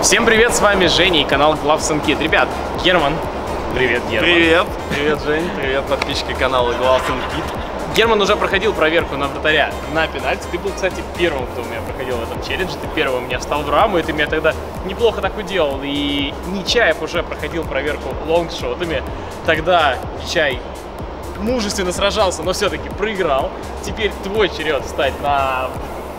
Всем привет, с вами Женя и канал Gloves and Kid. Ребят, Герман. Привет, Герман. Привет. Привет, Жень. Привет, подписчики канала Gloves and Kid. Герман уже проходил проверку на вратаря на пенальти. Ты был, кстати, первым, кто у меня проходил в этом челлендже. Ты первым у меня встал в раму, и ты меня тогда неплохо так уделал. И Нечаев уже проходил проверку лонгшотами. Тогда Нечай мужественно сражался, но все-таки проиграл. Теперь твой черед встать на...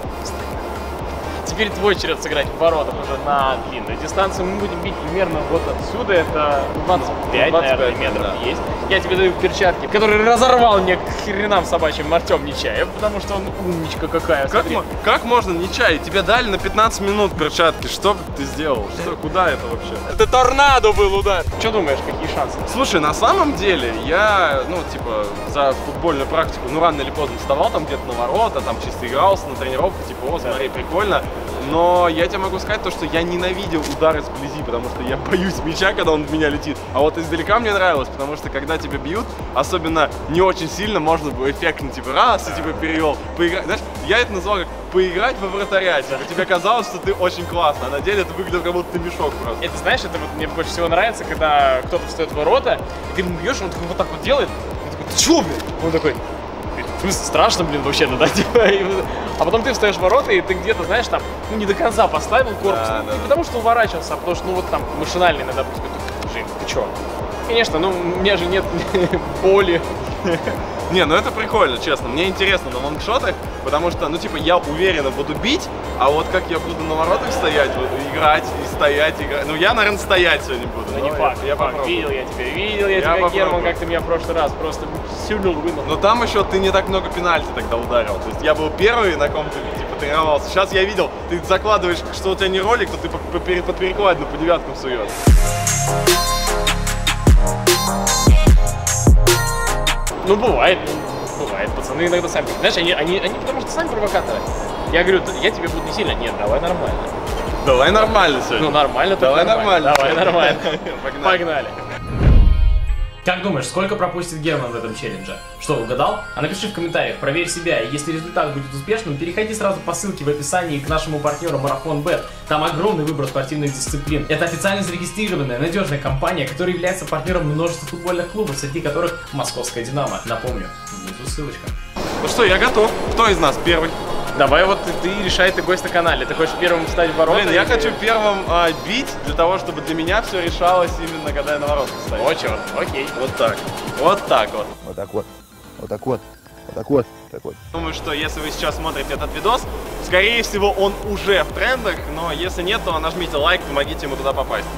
Теперь твой черед сыграть в воротах уже на длинную дистанцию. Мы будем бить примерно вот отсюда. Это 25 наверное, метров да. Есть. Я тебе даю перчатки, которые разорвал мне к хренам собачьим Артем Нечаев, потому что он умничка какая. Как можно, Нечаев? Тебе дали на 15 минут перчатки. Что ты сделал? Куда это вообще? Это торнадо был удар. Что думаешь, какие шансы? Слушай, на самом деле, я, за футбольную практику, рано или поздно вставал там где-то на ворота, там чисто игрался на тренировку, смотри, прикольно. Но я тебе могу сказать то, что я ненавидел удары сблизи, потому что я боюсь мяча, когда он в меня летит. А вот издалека мне нравилось, потому что когда тебя бьют, особенно не очень сильно, можно было эффектно, раз, и перевел. Поиграть, знаешь, я это назвал как поиграть во вратаря. Тебе казалось, что ты очень классно, а на деле это выглядит как будто ты мешок просто. Это, знаешь, это вот мне больше всего нравится, когда кто-то встает в ворота, и ты ему бьешь, он такой вот так вот делает, и такой, ты чё, блин? Он такой... В смысле, страшно, блин, вообще-то, да? А потом ты встаешь в ворота, и ты где-то, знаешь, там, не до конца поставил корпус. Да, не потому что уворачивался, а потому что, там, машинально иногда такой, Жень, ты чё? Конечно, у меня же нет боли. Не, это прикольно, честно. Мне интересно на лонгшотах, потому что, я уверенно буду бить, а вот как я буду на воротах стоять, играть и стоять, играть. Я, наверное, стоять сегодня буду. Не факт, я попробую. Видел я тебя, Герман, как ты меня в прошлый раз просто сюрнул, вынул. Но там еще ты не так много пенальти тогда ударил. То есть я был первый, на ком ты, тренировался. Сейчас я видел, ты закладываешь, что у тебя не ролик, то ты под перекладину по девяткам суешь. Бывает, пацаны иногда сами. Знаешь, они потому что сами провокаторы. Я говорю, я тебе буду не сильно. Нет, давай нормально. Давай нормально сегодня. Нормально, давай нормально. Давай нормально. Погнали. Как думаешь, сколько пропустит Герман в этом челлендже? Что, угадал? А напиши в комментариях, проверь себя, и если результат будет успешным, переходи сразу по ссылке в описании к нашему партнеру Marathon.bet. Там огромный выбор спортивных дисциплин. Это официально зарегистрированная, надежная компания, которая является партнером множества футбольных клубов, среди которых Московская Динамо. Напомню, внизу ссылочка. Ну что, я готов. Кто из нас первый? Давай ты решай, ты гость на канале. Ты хочешь первым встать в ворота? Блин, я хочу первым бить, для того, чтобы для меня все решалось именно, когда я на воротах стою. О, черт, окей. Вот так. Вот так вот. Вот так вот. Вот так вот. Вот так вот. Так вот. Думаю, что если вы сейчас смотрите этот видос, скорее всего он уже в трендах, но если нет, то нажмите лайк, помогите ему туда попасть.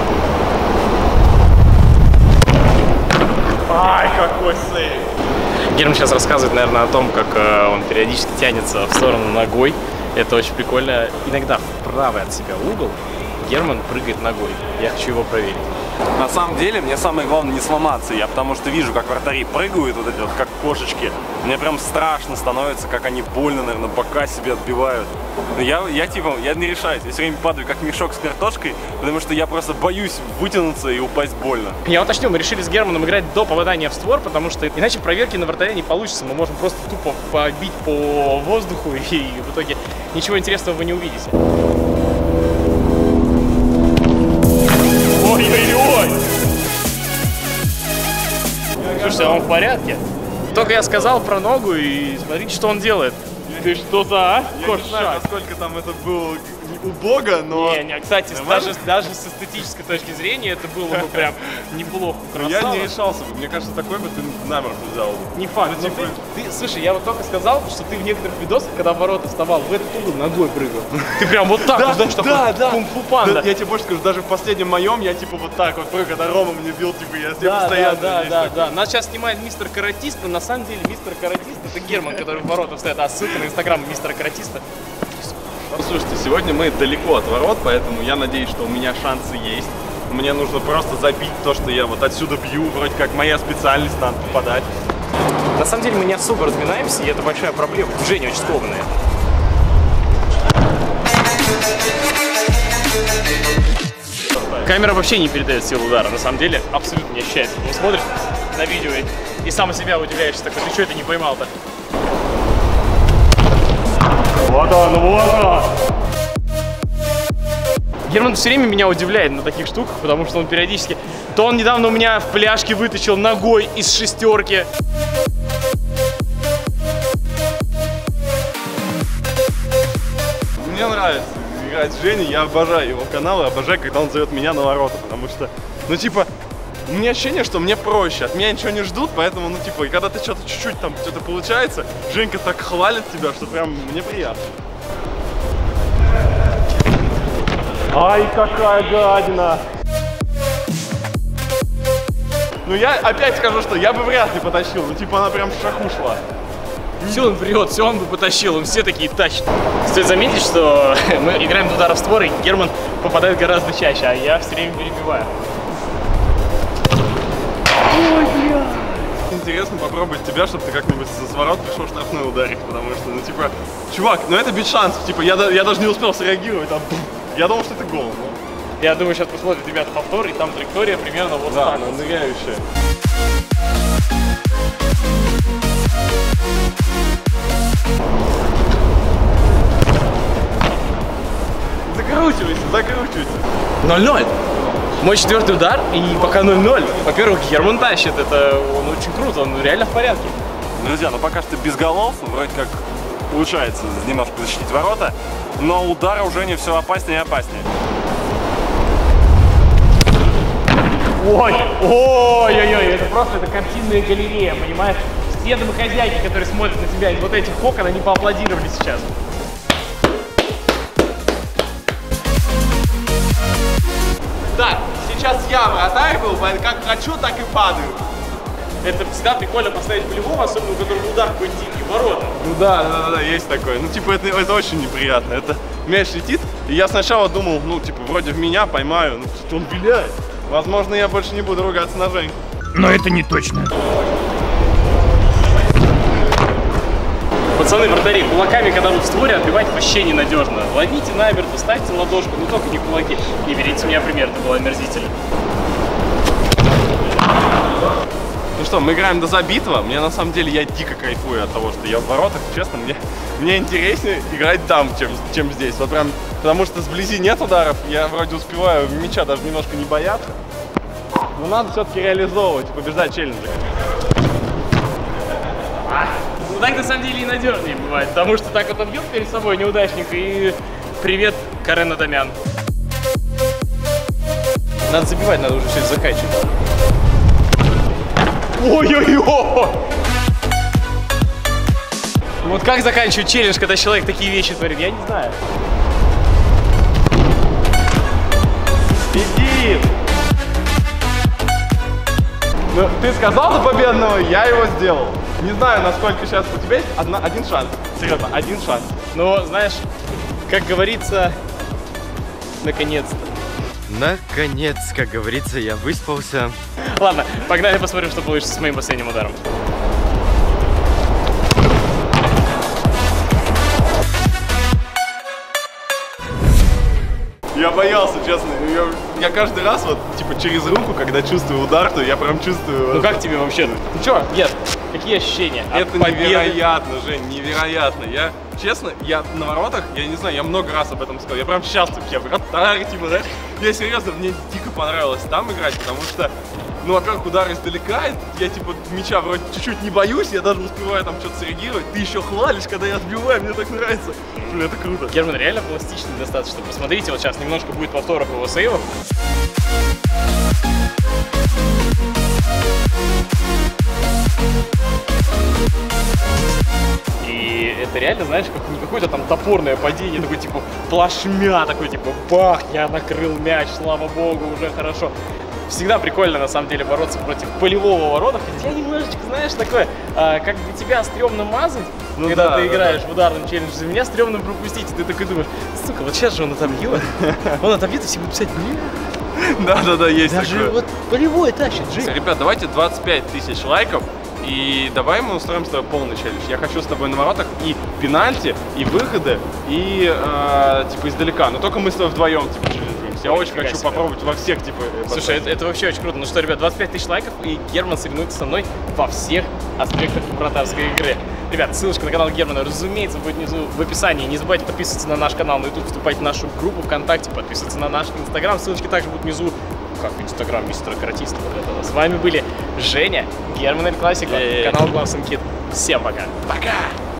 Ай, какой сейв! Герман сейчас рассказывает, наверное, о том, как он периодически тянется в сторону ногой. Это очень прикольно. Иногда в правый от себя угол Герман прыгает ногой. Я хочу его проверить. На самом деле, мне самое главное не сломаться. Я потому что вижу, как вратари прыгают, вот эти вот, как кошечки. Мне прям страшно становится, как они больно, наверное, бока себе отбивают. Но я не решаюсь. Я все время падаю, как мешок с картошкой, потому что я просто боюсь вытянуться и упасть больно. Я уточню, мы решили с Германом играть до попадания в створ, потому что иначе проверки на вратаря не получится. Мы можем просто тупо побить по воздуху, и в итоге ничего интересного вы не увидите. Ой-ой-ой! Слушайте, а он в порядке? Только я сказал про ногу, и смотрите, что он делает. Ты что-то, а? Я не знаю, насколько там это было убого, но... Кстати, даже с эстетической точки зрения это было бы прям неплохо. Я не решался бы. Мне кажется, такой бы ты намертво взял. Не факт. Слушай, я вот только сказал, что ты в некоторых видосах, когда в ворота вставал, в этот угол ногой прыгал. Ты прям вот так вот, знаешь, такой кунг-фу панда. Я тебе больше скажу, даже в последнем моем я вот так вот прыгал, когда Рома мне бил, я себе постоянно... Да. Нас сейчас снимает мистер Каратист, но на самом деле мистер Каратист — это Герман, который в ворота встает, а ссылка на инстаграм мистера Каратиста. Ну, слушайте, сегодня мы далеко от ворот, поэтому я надеюсь, что у меня шансы есть. Мне нужно просто забить то, что я вот отсюда бью, вроде как моя специальность, надо попадать. На самом деле мы не особо разминаемся, и это большая проблема. Женя очень скованная. Камера вообще не передает силу удара, на самом деле абсолютно не ощущается. Ты смотришь на видео и сам себя удивляешься, такой, ты что это не поймал-то? Вот он, вот он! Герман все время меня удивляет на таких штуках, потому что он периодически... То он недавно у меня в пляжке вытащил ногой из шестерки. Мне нравится играть с Женей, я обожаю его каналы, обожаю, когда он зовет меня на ворота, потому что, ну типа, у меня ощущение, что мне проще, от меня ничего не ждут, поэтому, ну типа, и когда ты что-то чуть-чуть там, что-то получается, Женька так хвалит тебя, что прям мне приятно. Ай, какая гадина! Ну я опять скажу, что я бы вряд ли потащил, ну типа она прям в шаху шла. Все он врет, все он бы потащил, он все такие тащит. Стоит заметить, что мы играем в удар в створ, и Герман попадает гораздо чаще, а я все время перебиваю. Ой, бля! Интересно попробовать тебя, чтобы ты как-нибудь с ворот пришел штрафной ударить, потому что, ну типа, чувак, ну это без шансов, типа, я даже не успел среагировать, там, я думал, что это гол. Но... Я думаю, сейчас посмотрят ребята повтор, и там траектория примерно вот так. Да, ныряющая. Закручивайся, закручивайся. 0-0. Мой четвертый удар, и пока 0-0. Во-первых, Герман тащит, это он очень круто, он реально в порядке. Друзья, ну пока что без голов, вроде как получается немножко защитить ворота, но удары уже не все опаснее и опаснее. Ой, ой-ой-ой, это просто это картинная галерея, понимаешь? Все домохозяйки, которые смотрят на тебя из вот этих окон, они поаплодировали сейчас. Так, сейчас я вратарь был, как хочу, так и падаю. Это всегда прикольно поставить болевого, особенно у которого удар какой дикий, ворота. Ну да, есть такое. Ну типа это очень неприятно. Это мяч летит, и я сначала думал, ну типа вроде в меня поймаю, ну что он виляет. Возможно, я больше не буду ругаться на Женьку. Но это не точно. Пацаны, вратари, кулаками, когда вы в створе, отбивать вообще ненадежно. Ловите намертво, ставьте ладошку, но только не кулаки. И берите с меня пример, это было омерзительно. Ну что, мы играем до забитого. Мне на самом деле я дико кайфую от того, что я в воротах. Честно, мне интереснее играть там, чем здесь. Вот прям, потому что сблизи нет ударов. Я вроде успеваю мяча даже немножко не бояться. Но надо все-таки реализовывать и побеждать челленджи. Ну так на самом деле и надежнее бывает, потому что так вот он бьет перед собой неудачник и привет, Карен Адамян. Надо забивать, надо уже все это заканчивать. Ой-ой-ой! Вот как заканчивать челлендж, когда человек такие вещи творит, я не знаю. Иди! Ну, ты сказал до победного, я его сделал. Не знаю, насколько сейчас у тебя есть один шанс. Серьезно, один шанс. Но, знаешь, как говорится, наконец-то. Наконец, как говорится, я выспался. Ладно, погнали посмотрим, что получится с моим последним ударом. Я боялся, честно. Я каждый раз вот, типа, через руку, когда чувствую удар, то я прям чувствую... Ну как тебе вообще? Ну чё, нет, какие ощущения? Это невероятно, Жень, невероятно. Честно, я на воротах, я не знаю, я много раз об этом сказал. Я прям счастлив, я вратарь, типа, знаешь. Я серьезно, мне дико понравилось там играть, потому что, ну, во-первых, удар издалека, я, типа, мяча вроде чуть-чуть не боюсь, я даже успеваю там что-то среагировать. Ты еще хвалишь, когда я отбиваю, мне так нравится. Блин, это круто. Герман реально пластичный достаточно. Посмотрите, вот сейчас немножко будет повторов его сейвов. И это реально, знаешь, как не какое-то там топорное падение, такой типа плашмя, такой типа бах, я накрыл мяч, слава богу, уже хорошо. Всегда прикольно, на самом деле, бороться против полевого ворота. Хотя немножечко, знаешь, такое, как для тебя стрёмно мазать, ну, когда ты играешь в ударном челлендже, за меня стрёмно пропустить, и ты такой думаешь, сука, вот сейчас же он отобьет, и все будут писать, Да, есть даже такое. вот полевой тащит, Жень. Ребят, давайте 25 тысяч лайков. И давай мы устроим с тобой полный челлендж. Я хочу с тобой на воротах и пенальти, и выходы, и типа издалека. Но только мы с тобой вдвоем типа челленджуемся. Я очень хочу попробовать во всех типа. Слушай, это вообще очень круто. Ну что, ребят, 25 тысяч лайков, и Герман соревнуется со мной во всех аспектах вратарской игры. Ребят, ссылочка на канал Германа, разумеется, будет внизу в описании. Не забывайте подписываться на наш канал на YouTube, вступать в нашу группу ВКонтакте, подписываться на наш Инстаграм. Ссылочки также будут внизу, как в Инстаграм мистера Каратиста. Вот этого. С вами были Женя, Герман Эль Классико, канал Главсон Кид. Всем пока. Пока!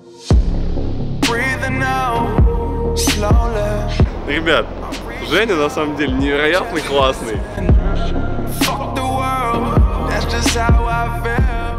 Ребят, Женя на самом деле невероятно классный. Fuck the world, that's just how I feel.